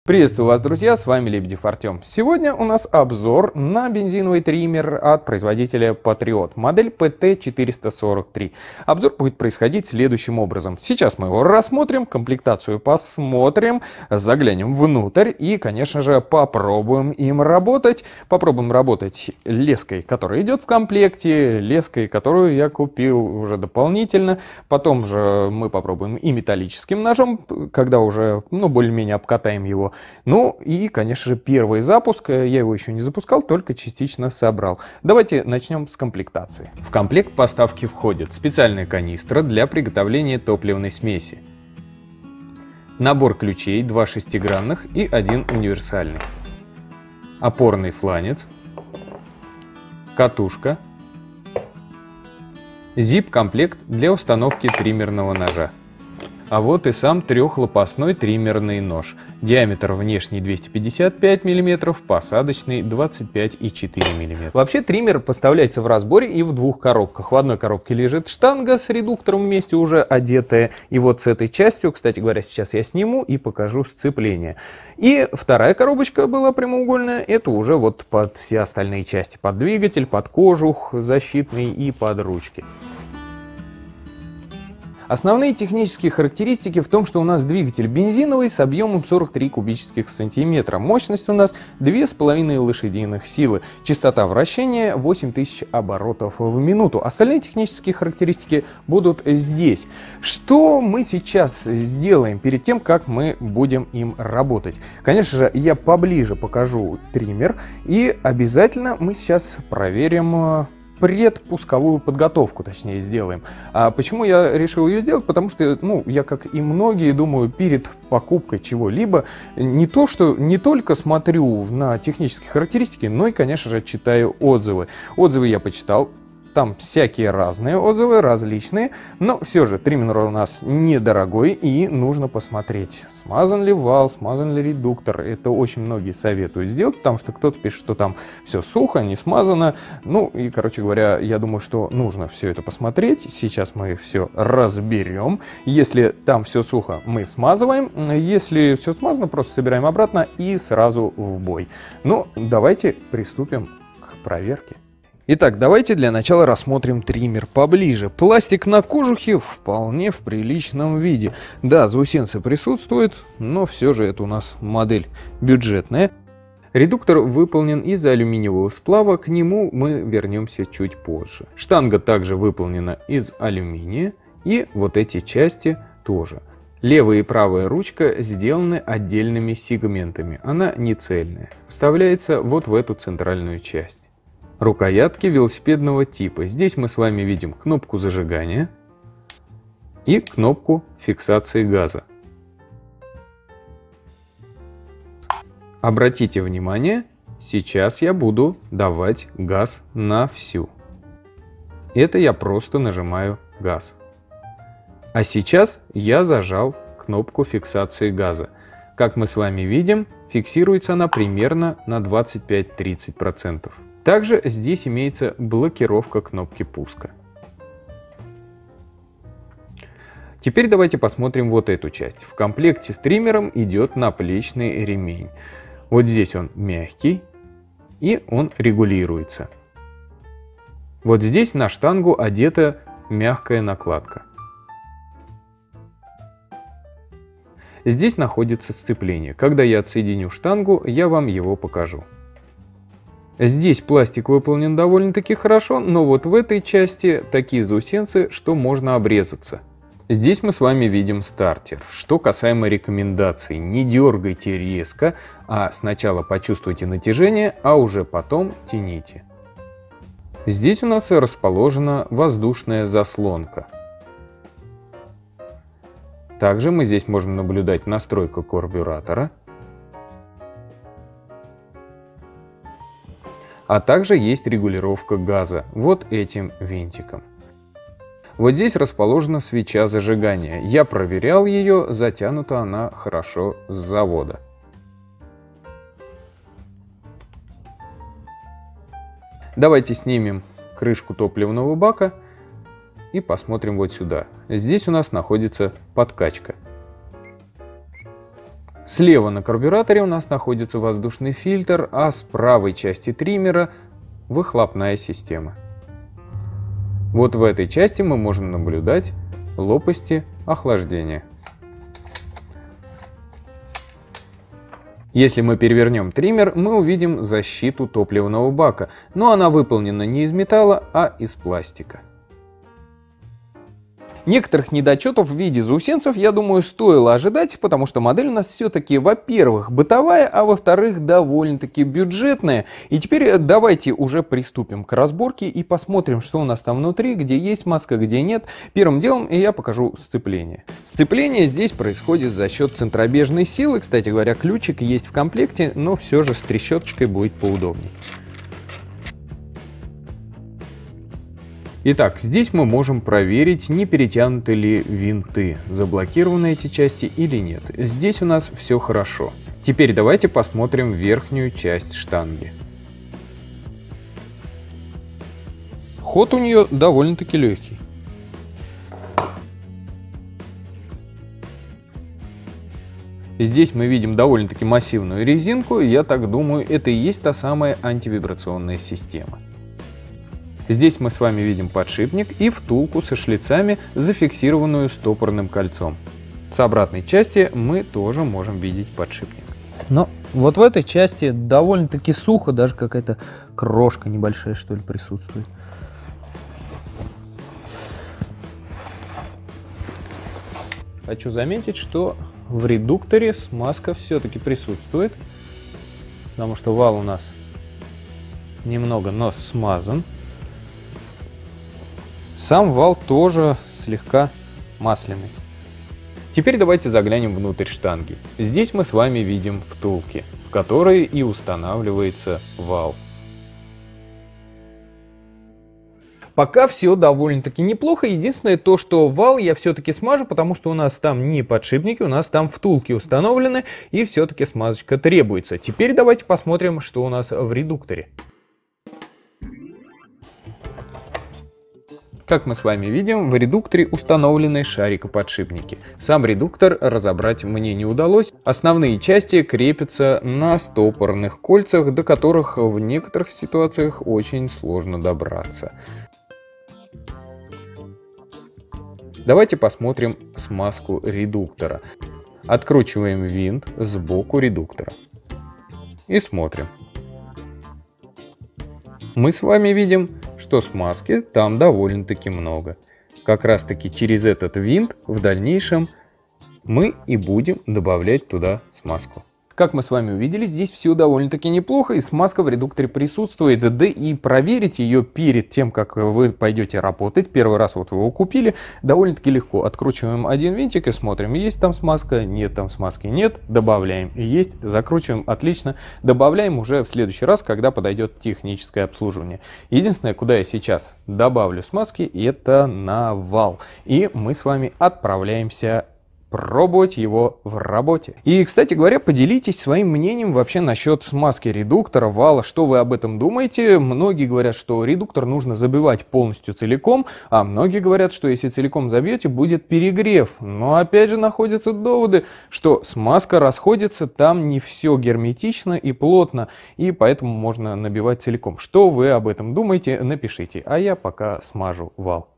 Приветствую вас, друзья, с вами Лебедев Артем. Сегодня у нас обзор на бензиновый триммер от производителя Patriot, модель PT443. Обзор будет происходить следующим образом. Сейчас мы его рассмотрим, комплектацию посмотрим, заглянем внутрь и, конечно же, попробуем им работать. Попробуем работать леской, которая идет в комплекте, леской, которую я купил уже дополнительно. Потом же мы попробуем и металлическим ножом, когда уже более-менее обкатаем его. Ну и, конечно же, первый запуск, я его еще не запускал, только частично собрал. Давайте начнем с комплектации. В комплект поставки входит специальная канистра для приготовления топливной смеси, набор ключей, 2 шестигранных и 1 универсальный, опорный фланец, катушка, zip-комплект для установки триммерного ножа. А вот и сам трехлопастной триммерный нож. Диаметр внешний 255 мм, посадочный 25,4 мм. Вообще триммер поставляется в разборе и в двух коробках. В одной коробке лежит штанга с редуктором вместе уже одетая. И вот с этой частью, кстати говоря, сейчас я сниму и покажу сцепление. И вторая коробочка была прямоугольная. Это уже вот под все остальные части. Под двигатель, под кожух защитный и под ручки. Основные технические характеристики в том, что у нас двигатель бензиновый с объемом 43 кубических сантиметра. Мощность у нас 2,5 лошадиных силы. Частота вращения 8000 оборотов в минуту. Остальные технические характеристики будут здесь. Что мы сейчас сделаем перед тем, как мы будем им работать? Конечно же, я поближе покажу триммер и обязательно мы сейчас проверим предпусковую подготовку, точнее, сделаем. А почему я решил ее сделать? Потому что, я, как и многие, думаю, перед покупкой чего-либо не только смотрю на технические характеристики, но и, конечно же, читаю отзывы. Отзывы я почитал. Там всякие разные отзывы, различные, но все же триммер у нас недорогой и нужно посмотреть, смазан ли вал, смазан ли редуктор. Это очень многие советуют сделать, потому что кто-то пишет, что там все сухо, не смазано. И, короче говоря, я думаю, что нужно все это посмотреть. Сейчас мы все разберем. Если там все сухо, мы смазываем. Если все смазано, просто собираем обратно и сразу в бой. Давайте приступим к проверке. Итак, давайте для начала рассмотрим триммер поближе. Пластик на кожухе вполне в приличном виде. Да, заусенцы присутствуют, но все же это у нас модель бюджетная. Редуктор выполнен из алюминиевого сплава, к нему мы вернемся чуть позже. Штанга также выполнена из алюминия, и вот эти части тоже. Левая и правая ручка сделаны отдельными сегментами, она не цельная. Вставляется вот в эту центральную часть. Рукоятки велосипедного типа. Здесь мы с вами видим кнопку зажигания и кнопку фиксации газа. Обратите внимание, сейчас я буду давать газ на всю. Это я просто нажимаю газ. А сейчас я зажал кнопку фиксации газа. Как мы с вами видим, фиксируется она примерно на 25-30%. Также здесь имеется блокировка кнопки пуска. Теперь давайте посмотрим вот эту часть. В комплекте с триммером идет наплечный ремень. Вот здесь он мягкий и он регулируется. Вот здесь на штангу одета мягкая накладка. Здесь находится сцепление. Когда я отсоединю штангу, я вам его покажу. Здесь пластик выполнен довольно-таки хорошо, но вот в этой части такие заусенцы, что можно обрезаться. Здесь мы с вами видим стартер. Что касаемо рекомендаций, не дергайте резко, а сначала почувствуйте натяжение, а уже потом тяните. Здесь у нас расположена воздушная заслонка. Также мы здесь можем наблюдать настройку карбюратора. А также есть регулировка газа вот этим винтиком. Вот здесь расположена свеча зажигания. Я проверял ее, затянута она хорошо с завода. Давайте снимем крышку топливного бака и посмотрим вот сюда. Здесь у нас находится подкачка. Слева на карбюраторе у нас находится воздушный фильтр, а с правой части триммера выхлопная система. Вот в этой части мы можем наблюдать лопасти охлаждения. Если мы перевернем триммер, мы увидим защиту топливного бака, но она выполнена не из металла, а из пластика. Некоторых недочетов в виде заусенцев, я думаю, стоило ожидать, потому что модель у нас все-таки, во-первых, бытовая, а во-вторых, довольно-таки бюджетная. И теперь давайте уже приступим к разборке и посмотрим, что у нас там внутри, где есть маска, где нет. Первым делом я покажу сцепление. Сцепление здесь происходит за счет центробежной силы. Кстати говоря, ключик есть в комплекте, но все же с трещоточкой будет поудобней. Итак, здесь мы можем проверить, не перетянуты ли винты, заблокированы эти части или нет. Здесь у нас все хорошо. Теперь давайте посмотрим верхнюю часть штанги. Ход у нее довольно-таки легкий. Здесь мы видим довольно-таки массивную резинку, я так думаю, это и есть та самая антивибрационная система. Здесь мы с вами видим подшипник и втулку со шлицами, зафиксированную стопорным кольцом. С обратной части мы тоже можем видеть подшипник. Но вот в этой части довольно-таки сухо, даже какая-то крошка небольшая, что ли, присутствует. Хочу заметить, что в редукторе смазка все-таки присутствует, потому что вал у нас немного, но смазан. Сам вал тоже слегка масляный. Теперь давайте заглянем внутрь штанги. Здесь мы с вами видим втулки, в которые и устанавливается вал. Пока все довольно-таки неплохо. Единственное то, что вал я все-таки смажу, потому что у нас там не подшипники, у нас там втулки установлены, и все-таки смазочка требуется. Теперь давайте посмотрим, что у нас в редукторе. Как мы с вами видим, в редукторе установлены шарикоподшипники. Сам редуктор разобрать мне не удалось. Основные части крепятся на стопорных кольцах, до которых в некоторых ситуациях очень сложно добраться. Давайте посмотрим смазку редуктора. Откручиваем винт сбоку редуктора и смотрим. Мы с вами видим, что смазки там довольно-таки много. Как раз таки через этот винт в дальнейшем мы и будем добавлять туда смазку. Как мы с вами увидели, здесь все довольно-таки неплохо, и смазка в редукторе присутствует, да и проверить ее перед тем, как вы пойдете работать, первый раз вот вы его купили, довольно-таки легко. Откручиваем один винтик и смотрим, есть там смазка, нет там смазки, нет, добавляем, есть, закручиваем, отлично, добавляем уже в следующий раз, когда подойдет техническое обслуживание. Единственное, куда я сейчас добавлю смазки, это на вал, и мы с вами отправляемся пробовать его в работе. И, кстати говоря, поделитесь своим мнением вообще насчет смазки редуктора, вала. Что вы об этом думаете? Многие говорят, что редуктор нужно забивать полностью целиком, а многие говорят, что если целиком забьете, будет перегрев. Но опять же находятся доводы, что смазка расходится, там не все герметично и плотно, и поэтому можно набивать целиком. Что вы об этом думаете? Напишите, а я пока смажу вал.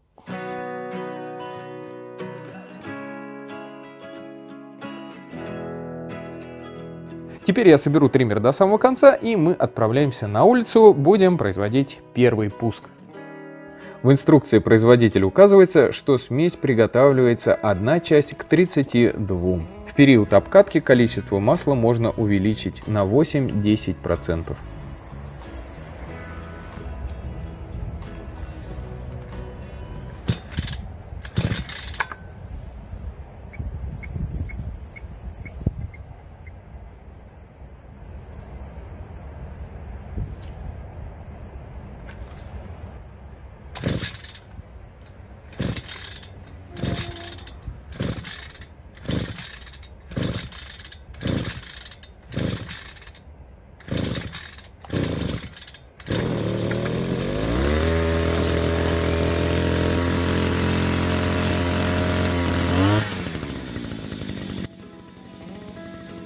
Теперь я соберу триммер до самого конца, и мы отправляемся на улицу, будем производить первый пуск. В инструкции производителя указывается, что смесь приготавливается 1 часть к 32. В период обкатки количество масла можно увеличить на 8-10%.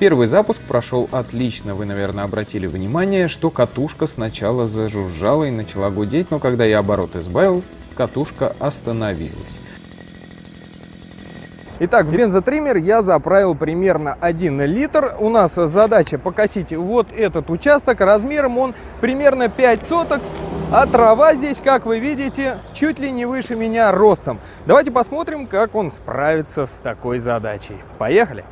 Первый запуск прошел отлично. Вы, наверное, обратили внимание, что катушка сначала зажужжала и начала гудеть, но когда я обороты сбавил, катушка остановилась. Итак, в бензотриммер я заправил примерно 1 литр. У нас задача покосить вот этот участок. Размером он примерно 5 соток. А трава здесь, как вы видите, чуть ли не выше меня ростом. Давайте посмотрим, как он справится с такой задачей. Поехали!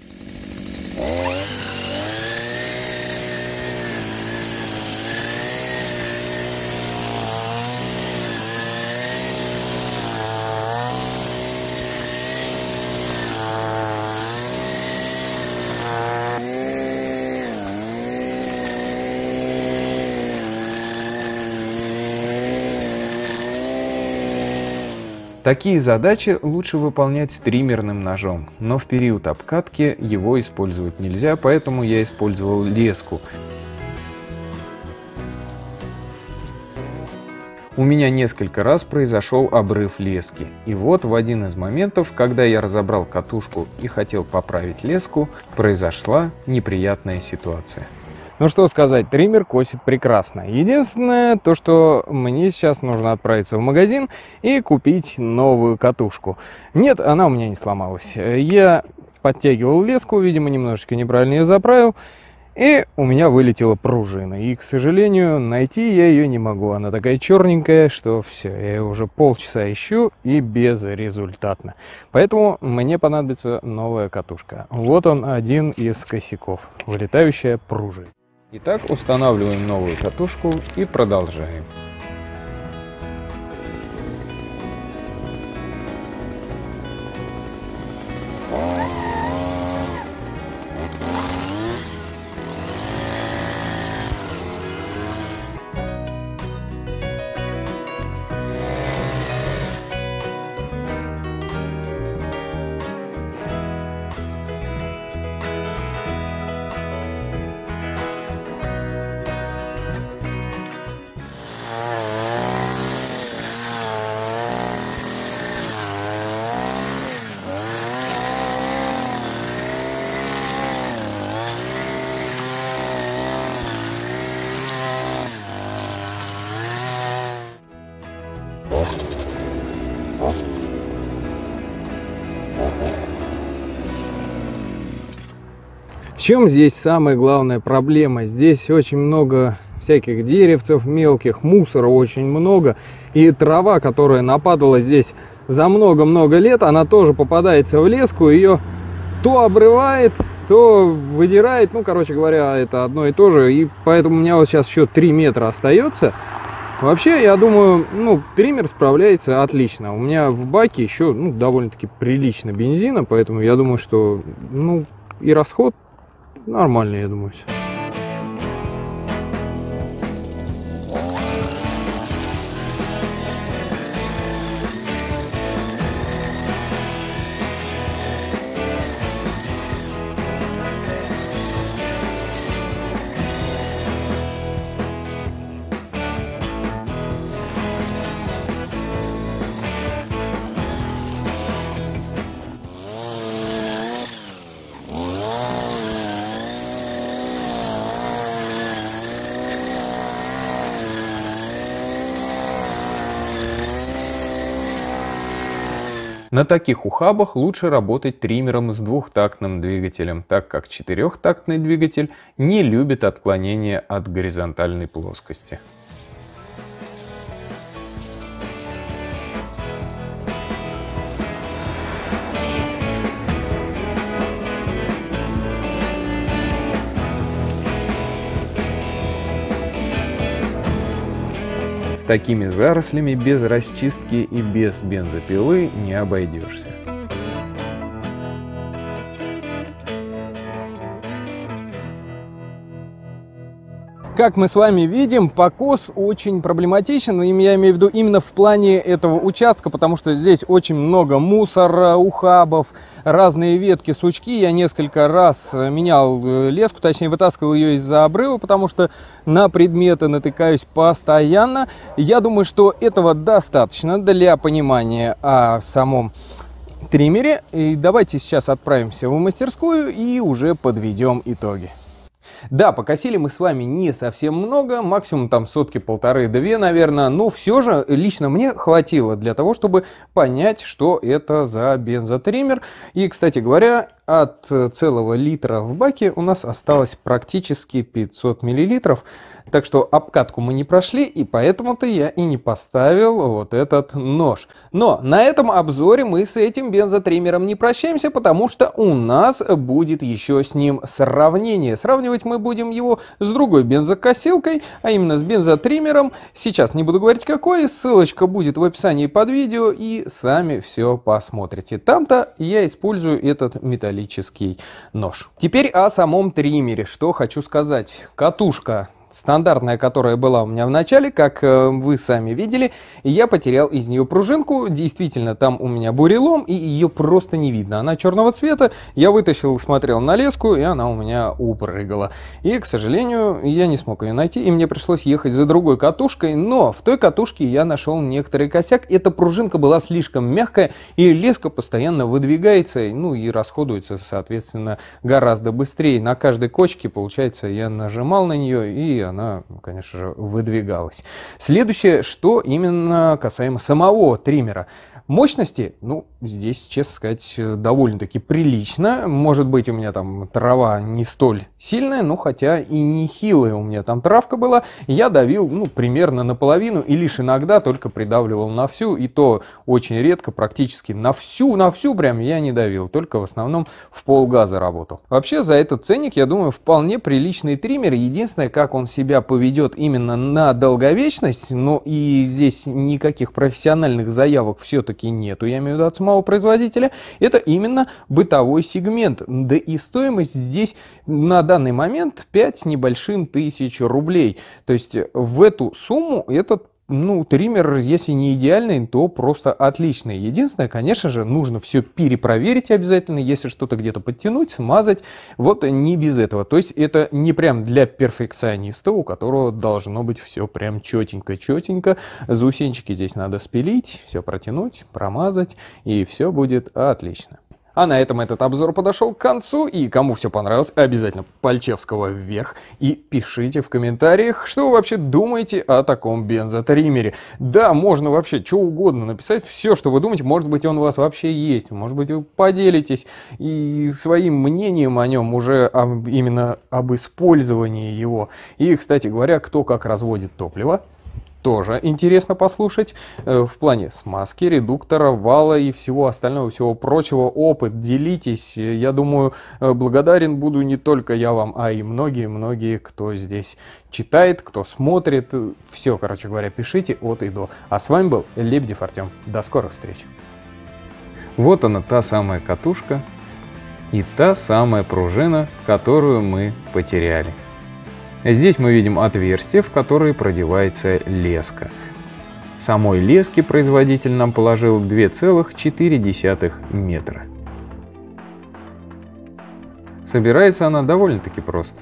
Такие задачи лучше выполнять триммерным ножом, но в период обкатки его использовать нельзя, поэтому я использовал леску. У меня несколько раз произошел обрыв лески, и вот в один из моментов, когда я разобрал катушку и хотел поправить леску, произошла неприятная ситуация. Ну что сказать, триммер косит прекрасно. Единственное, то что мне сейчас нужно отправиться в магазин и купить новую катушку. Нет, она у меня не сломалась. Я подтягивал леску, видимо, немножечко неправильно ее заправил, и у меня вылетела пружина. И, к сожалению, найти я ее не могу. Она такая черненькая, что все, я ее уже полчаса ищу и безрезультатно. Поэтому мне понадобится новая катушка. Вот он, один из косяков. Вылетающая пружина. Итак, устанавливаем новую катушку и продолжаем. В чем здесь самая главная проблема? Здесь очень много всяких деревцев мелких, мусора очень много. И трава, которая нападала здесь за много-много лет, она тоже попадается в леску. Ее то обрывает, то выдирает. Ну, короче говоря, это одно и то же. И поэтому у меня вот сейчас еще 3 метра остается. Вообще, я думаю, триммер справляется отлично. У меня в баке еще довольно-таки прилично бензина, поэтому я думаю, что и расход нормальный, я думаю. На таких ухабах лучше работать триммером с двухтактным двигателем, так как четырехтактный двигатель не любит отклонения от горизонтальной плоскости. С такими зарослями без расчистки и без бензопилы не обойдешься. Как мы с вами видим, покос очень проблематичен, я имею в виду именно в плане этого участка, потому что здесь очень много мусора, ухабов, разные ветки, сучки. Я несколько раз менял леску, точнее вытаскивал ее из-за обрыва, потому что на предметы натыкаюсь постоянно. Я думаю, что этого достаточно для понимания о самом триммере. И давайте сейчас отправимся в мастерскую и уже подведем итоги. Да, покосили мы с вами не совсем много, максимум там сотки, полторы-две, наверное, но все же лично мне хватило для того, чтобы понять, что это за бензотриммер. И, кстати говоря, от целого литра в баке у нас осталось практически 500 миллилитров. Так что обкатку мы не прошли, и поэтому-то я и не поставил вот этот нож. Но на этом обзоре мы с этим бензотриммером не прощаемся, потому что у нас будет еще с ним сравнение. Сравнивать мы будем его с другой бензокосилкой, а именно с бензотриммером. Сейчас не буду говорить какой, ссылочка будет в описании под видео, и сами все посмотрите. Там-то я использую этот металлический нож. Теперь о самом триммере. Что хочу сказать. Катушка стандартная, которая была у меня в начале, как вы сами видели, я потерял из нее пружинку. Действительно, там у меня бурелом, и ее просто не видно. Она черного цвета. Я вытащил, смотрел на леску, и она у меня упрыгала. И, к сожалению, я не смог ее найти, и мне пришлось ехать за другой катушкой. Но в той катушке я нашел некоторый косяк. Эта пружинка была слишком мягкая, и леска постоянно выдвигается, ну и расходуется, соответственно, гораздо быстрее. На каждой кочке, получается, я нажимал на нее, и она, конечно же, выдвигалась. Следующее, что именно касаемо самого триммера. Мощности, ну, здесь, честно сказать, довольно-таки прилично. Может быть, у меня там трава не столь сильная, но хотя и не хилая у меня там травка была. Я давил, ну, примерно наполовину, и лишь иногда только придавливал на всю, и то очень редко, практически на всю прям я не давил, только в основном в полгаза работал. Вообще, за этот ценник, я думаю, вполне приличный триммер. Единственное, как он себя поведет именно на долговечность, но и здесь никаких профессиональных заявок все-таки нету, я имею в виду от самого производителя, это именно бытовой сегмент. Да и стоимость здесь на данный момент 5 с небольшим тысяч рублей. То есть в эту сумму этот, ну, триммер, если не идеальный, то просто отличный. Единственное, конечно же, нужно все перепроверить обязательно, если что-то где-то подтянуть, смазать. Вот не без этого. То есть это не прям для перфекциониста, у которого должно быть все прям четенько-четенько. Заусенчики здесь надо спилить, все протянуть, промазать, и все будет отлично. А на этом этот обзор подошел к концу, и кому все понравилось, обязательно пальчевского вверх и пишите в комментариях, что вы вообще думаете о таком бензотриммере. Да, можно вообще что угодно написать, все, что вы думаете, может быть, он у вас вообще есть, может быть, вы поделитесь и своим мнением о нем уже именно об использовании его. И, кстати говоря, кто как разводит топливо. Тоже интересно послушать в плане смазки, редуктора, вала и всего остального, всего прочего. Опыт делитесь. Я думаю, благодарен буду не только я вам, а и многие-многие, кто здесь читает, кто смотрит. Все, короче говоря, пишите от и до. А с вами был Лебедев Артем. До скорых встреч. Вот она, та самая катушка и та самая пружина, которую мы потеряли. Здесь мы видим отверстие, в которое продевается леска. Самой лески производитель нам положил 2,4 метра. Собирается она довольно-таки просто.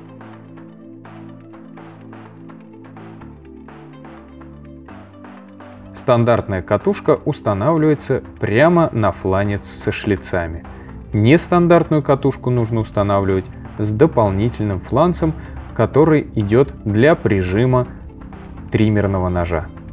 Стандартная катушка устанавливается прямо на фланец со шлицами. Нестандартную катушку нужно устанавливать с дополнительным фланцем, который идет для прижима триммерного ножа.